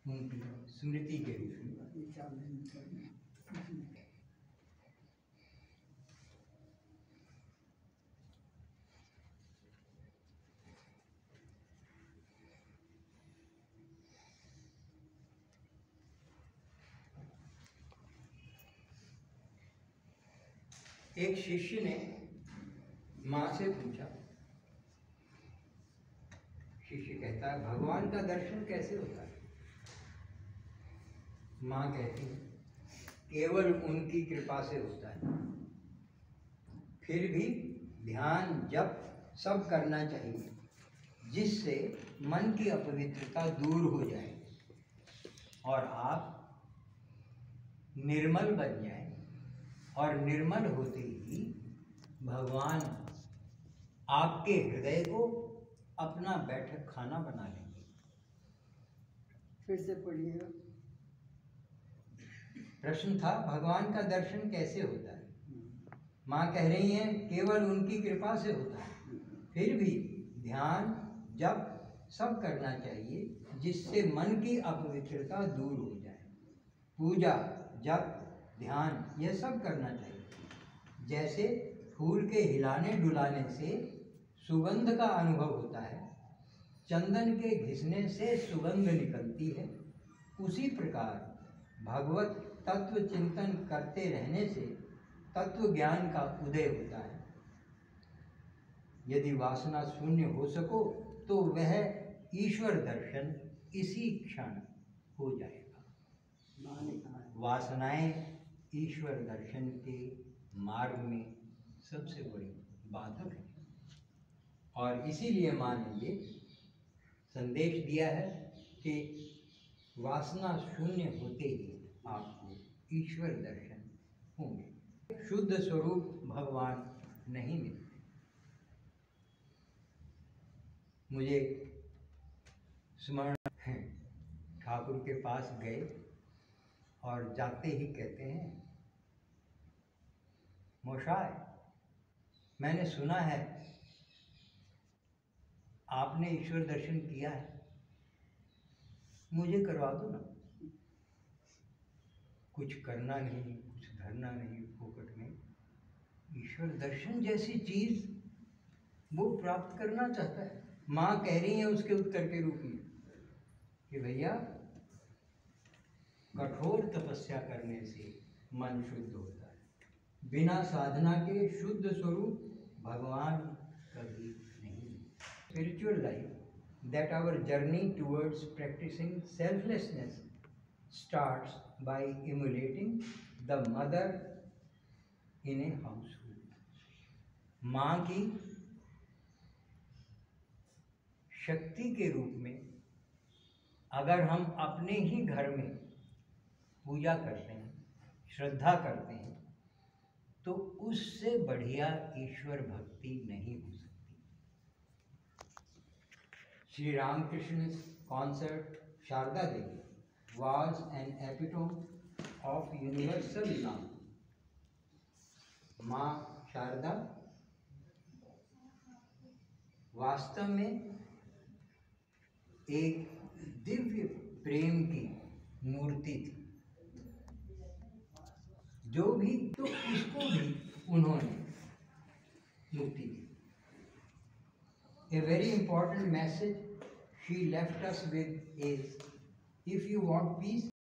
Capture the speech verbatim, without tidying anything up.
उनकी स्मृति के रूप में। एक शिष्य ने माँ से पूछा, शिष्य कहता है भगवान का दर्शन कैसे होता है? माँ कहती है केवल उनकी कृपा से होता है, फिर भी ध्यान जप सब करना चाहिए जिससे मन की अपवित्रता दूर हो जाए और आप निर्मल बन जाए, और निर्मल होते ही भगवान आपके हृदय को अपना बैठक खाना बना लेंगे। फिर से पढ़िएगा। प्रश्न था भगवान का दर्शन कैसे होता है? माँ कह रही हैं केवल उनकी कृपा से होता है, फिर भी ध्यान जप सब करना चाहिए जिससे मन की अपवित्रता दूर हो जाए। पूजा जप ध्यान यह सब करना चाहिए। जैसे फूल के हिलाने डुलाने से सुगंध का अनुभव होता है, चंदन के घिसने से सुगंध निकलती है, उसी प्रकार भगवत तत्व चिंतन करते रहने से तत्व ज्ञान का उदय होता है। यदि वासना शून्य हो सको तो वह ईश्वर दर्शन इसी क्षण हो जाएगा। वासनाएं ईश्वर दर्शन के मार्ग में सबसे बड़ी बाधक है, और इसीलिए माँ ने ये संदेश दिया है कि वासना शून्य होते ही आपको ईश्वर दर्शन होंगे। शुद्ध स्वरूप भगवान नहीं मिलते। मुझे स्मरण है, ठाकुर के पास गए और जाते ही कहते हैं मोशाय, मैंने सुना है आपने ईश्वर दर्शन किया है, मुझे करवा दो ना। कुछ करना नहीं, कुछ धरना नहीं, फोकट में ईश्वर दर्शन जैसी चीज वो प्राप्त करना चाहता है। माँ कह रही है उसके उत्तर के रूप में कि भैया कठोर तपस्या करने से मन शुद्ध होता है, बिना साधना के शुद्ध स्वरूप भगवान कभी नहीं। Spiritual life that our journey towards practising selflessness starts by emulating the mother in a household. माँ की शक्ति के रूप में अगर हम अपने ही घर में पूजा करते हैं, श्रद्धा करते हैं, तो उससे बढ़िया ईश्वर भक्ति नहीं हो सकती। Shri Ramakrishna consort Sarada Devi was an epitome of universal love. माँ शारदा वास्तव में एक दिव्य प्रेम की मूर्ति थी, जो भी तो उसको भी उन्होंने मुक्ति दी। A very important message she left us with is, if you want peace,